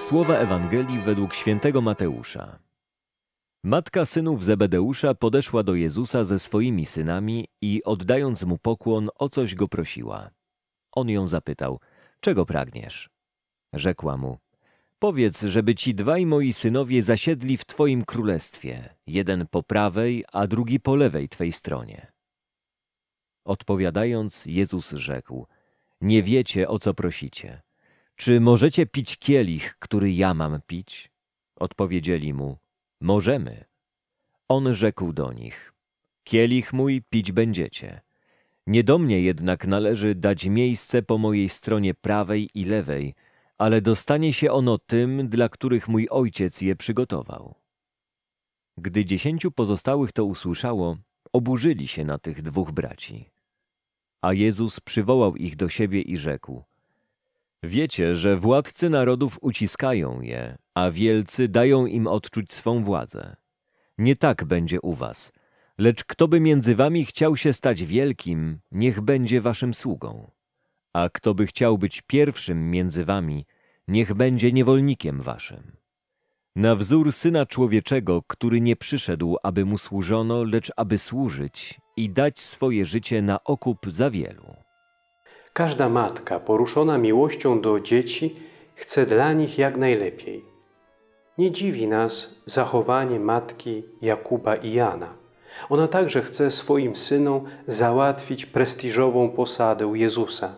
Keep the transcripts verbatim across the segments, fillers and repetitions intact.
Słowa Ewangelii według świętego Mateusza. Matka synów Zebedeusza podeszła do Jezusa ze swoimi synami i oddając mu pokłon, o coś go prosiła. On ją zapytał: czego pragniesz? Rzekła mu: powiedz, żeby ci dwaj moi synowie zasiedli w twoim królestwie, jeden po prawej, a drugi po lewej twej stronie. Odpowiadając, Jezus rzekł: nie wiecie, o co prosicie. Czy możecie pić kielich, który ja mam pić? Odpowiedzieli mu: możemy. On rzekł do nich: kielich mój pić będziecie. Nie do mnie jednak należy dać miejsce po mojej stronie prawej i lewej, ale dostanie się ono tym, dla których mój Ojciec je przygotował. Gdy dziesięciu pozostałych to usłyszało, oburzyli się na tych dwóch braci. A Jezus przywołał ich do siebie i rzekł: wiecie, że władcy narodów uciskają je, a wielcy dają im odczuć swą władzę. Nie tak będzie u was, lecz kto by między wami chciał się stać wielkim, niech będzie waszym sługą. A kto by chciał być pierwszym między wami, niech będzie niewolnikiem waszym. Na wzór Syna Człowieczego, który nie przyszedł, aby mu służono, lecz aby służyć i dać swoje życie na okup za wielu. Każda matka poruszona miłością do dzieci chce dla nich jak najlepiej. Nie dziwi nas zachowanie matki Jakuba i Jana. Ona także chce swoim synom załatwić prestiżową posadę u Jezusa.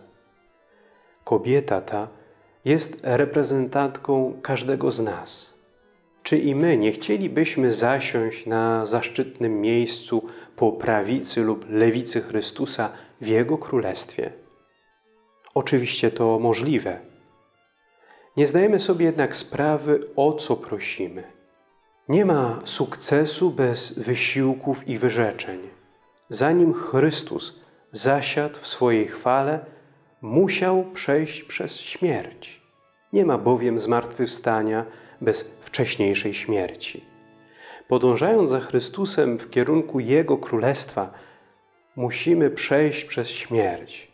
Kobieta ta jest reprezentantką każdego z nas. Czy i my nie chcielibyśmy zasiąść na zaszczytnym miejscu po prawicy lub lewicy Chrystusa w Jego Królestwie? Oczywiście to możliwe. Nie zdajemy sobie jednak sprawy, o co prosimy. Nie ma sukcesu bez wysiłków i wyrzeczeń. Zanim Chrystus zasiadł w swojej chwale, musiał przejść przez śmierć. Nie ma bowiem zmartwychwstania bez wcześniejszej śmierci. Podążając za Chrystusem w kierunku Jego Królestwa, musimy przejść przez śmierć.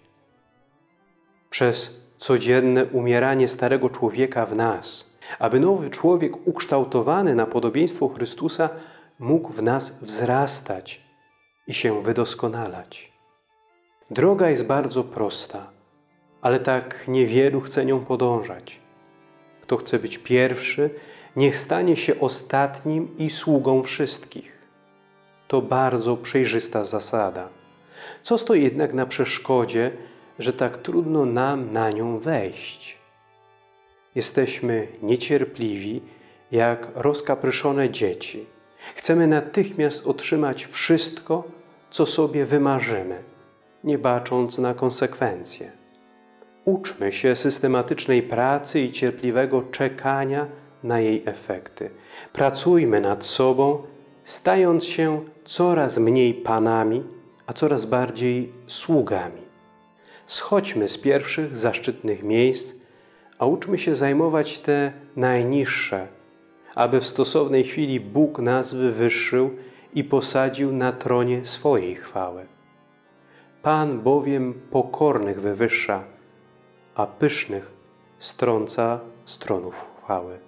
Przez codzienne umieranie starego człowieka w nas, aby nowy człowiek ukształtowany na podobieństwo Chrystusa mógł w nas wzrastać i się wydoskonalać. Droga jest bardzo prosta, ale tak niewielu chce nią podążać. Kto chce być pierwszy, niech stanie się ostatnim i sługą wszystkich. To bardzo przejrzysta zasada. Co stoi jednak na przeszkodzie, że tak trudno nam na nią wejść? Jesteśmy niecierpliwi, jak rozkapryszone dzieci. Chcemy natychmiast otrzymać wszystko, co sobie wymarzymy, nie bacząc na konsekwencje. Uczmy się systematycznej pracy i cierpliwego czekania na jej efekty. Pracujmy nad sobą, stając się coraz mniej panami, a coraz bardziej sługami. Schodźmy z pierwszych zaszczytnych miejsc, a uczmy się zajmować te najniższe, aby w stosownej chwili Bóg nas wywyższył i posadził na tronie swojej chwały. Pan bowiem pokornych wywyższa, a pysznych strąca z tronów chwały.